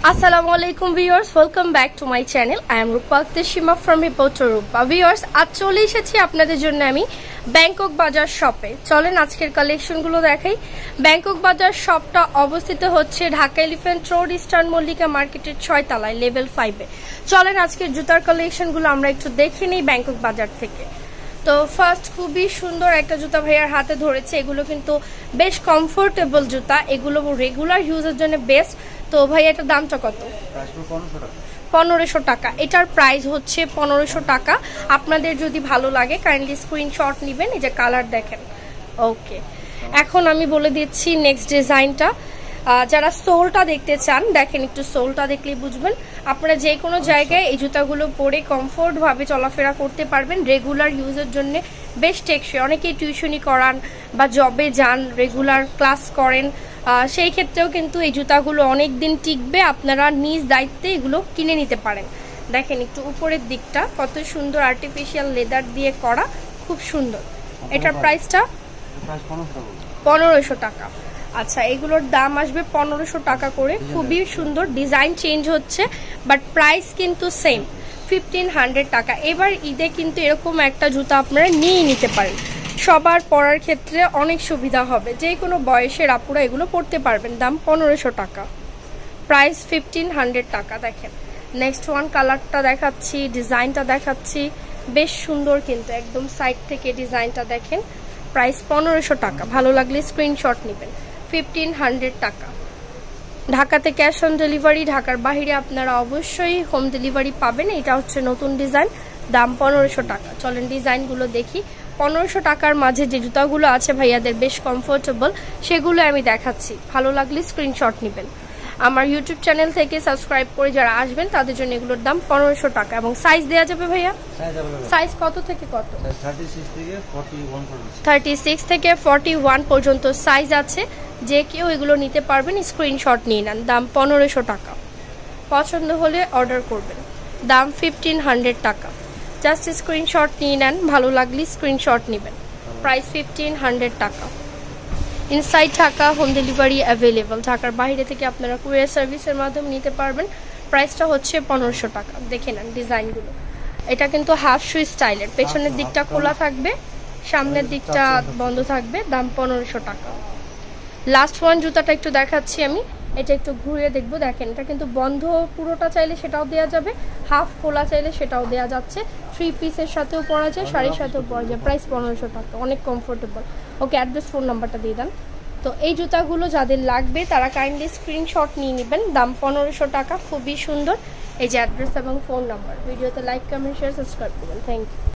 Assalamualaikum viewers, welcome back to my channel. I am Rupa Akhtar from Reporter Rupa. Viewers, আজ চলে এসেছি আপনাদের জন্য আমি ব্যাংকক বাজার শপে। চলেন আজকের কালেকশনগুলো দেখাই। ব্যাংকক বাজার শপটা অবস্থিত হচ্ছে Dhaka elephant road eastern Mallika মার্কেটের 6 তলায় লেভেল 5 এ। চলেন আজকের জুতার কালেকশনগুলো আমরা একটু দেখে নিই ব্যাংকক বাজার থেকে। তো ফার্স্ট খুবই সুন্দর একটা জুতা ভাইয়ার হাতে ধরেছে। এগুলো কিন্তু বেশ কমফোর্টেবল জুতা, এগুলো রেগুলার ইউজের জন্য বেস্ট। তো ভাই এটার দামটা কত? 1500 টাকা। এটার প্রাইস হচ্ছে 1500 টাকা। আপনাদের যদি ভালো লাগে কাইন্ডলি স্ক্রিনশট নেবেন। এই যে কালার দেখেন। ওকে, এখন আমি বলে দিচ্ছি নেক্সট ডিজাইনটা। যারা সোলটা দেখতে চান দেখেন, একটু সোলটা দেখলেই বুঝবেন। আপনারা যে কোনো জায়গায় এই জুতাগুলো পরে কমফোর্ট ভাবে চলাফেরা করতে পারবেন, রেগুলার ইউজের জন্য বেশ টেকসই। অনেকেই টিউশনি করান বা জবে যান, রেগুলার ক্লাস করেন, সেই ক্ষেত্রেও কিন্তু এই জুতাগুলো অনেক দিন টিকবে। আপনারা নিজ দায়িত্বে এগুলো কিনে নিতে পারেন। দেখেন একটু উপরের দিকটা কত সুন্দর, আর্টিফিশিয়াল লেদার দিয়ে করা, খুব সুন্দর। এটার প্রাইসটা 1500 টাকা। আচ্ছা, এগুলোর দাম আসবে 1500 টাকা করে। খুবই সুন্দর, ডিজাইন চেঞ্জ হচ্ছে বাট প্রাইস কিন্তু সেম 1500 টাকা। এবার ঈদে কিন্তু এরকম একটা জুতা আপনারা নিয়ে নিতে পারেন, সবার পরার ক্ষেত্রে অনেক সুবিধা হবে। যে কোনো বয়সের আপুরা এগুলো পড়তে পারবেন। দাম 1500 টাকা, প্রাইস 1500 টাকা। দেখেন নেক্সট ওয়ান কালারটা দেখাচ্ছি, ডিজাইনটা দেখাচ্ছি, বেশ সুন্দর কিন্তু একদম সাইড থেকে ডিজাইনটা দেখেন। প্রাইস 1500 টাকা। ভালো লাগলে স্ক্রিনশট নেবেন। 1500 টাকা। ঢাকাতে ক্যাশ অন ডেলিভারি, ঢাকার বাইরে আপনারা অবশ্যই হোম ডেলিভারি পাবেন। এটা হচ্ছে নতুন ডিজাইন, দাম 1500 টাকা। চলেন ডিজাইনগুলো দেখি। 1500 টাকার মাঝে যে জুতাগুলো আছে ভাইয়াদের বেশ কমফোর্টেবল, সেগুলো আমি দেখাচ্ছি। ভালো লাগলে স্ক্রিনশট নেবেন। আমার ইউটিউব চ্যানেল থেকে সাবস্ক্রাইব করে যারা আসবেন তাদের জন্য এগুলোর দাম 1500 টাকা। এবং সাইজ দেওয়া যাবে ভাইয়া? সাইজ কত থেকে কত? 36 থেকে 41 পর্যন্ত সাইজ আছে। যে কেউ এগুলো নিতে পারবেন, স্ক্রিনশট নিয়ে নেন। দাম 1500 টাকা। পছন্দ হলে অর্ডার করবেন। দাম 1500 টাকা। জাস্ট স্ক্রিনশট নিয়ে নেন, ভালো লাগলে স্ক্রিনশট নেবেন। প্রাইস 1500 টাকা। Inside Dhaka, home delivery available. ঢাকার বাইরে থেকে আপনারা কুরিয়ার সার্ভিসের মাধ্যমে নিতে পারবেন। প্রাইসটা হচ্ছে 1500 টাকা। দেখে নেন ডিজাইনগুলো। এটা কিন্তু হাফ শু স্টাইলের, পেছনের দিকটা খোলা থাকবে, সামনের দিকটা বন্ধ থাকবে। দাম 1500 টাকা। লাস্ট ওয়ান জুতাটা একটু দেখাচ্ছি আমি। এটা একটু ঘুরিয়ে দেখবো। দেখেন এটা কিন্তু বন্ধ পুরোটা চাইলে সেটাও দেওয়া যাবে, হাফ খোলা চাইলে সেটাও দেওয়া যাচ্ছে। 3 পিসের সাথেও পরা যায়, শাড়ির সাথেও পরা যায়। প্রাইস 1500 টাকা, অনেক কমফোর্টেবল। ওকে, অ্যাড্রেস ফোন নাম্বারটা দিয়ে দেন। তো এই জুতাগুলো যাদের লাগবে তারা কাইন্ডলি স্ক্রিনশট নিয়ে নেবেন। দাম 1500 টাকা, খুবই সুন্দর। এই যে অ্যাড্রেস এবং ফোন নাম্বার। ভিডিওতে লাইক, কমেন্ট, শেয়ার, সাবস্ক্রাইব করবেন। Thank you.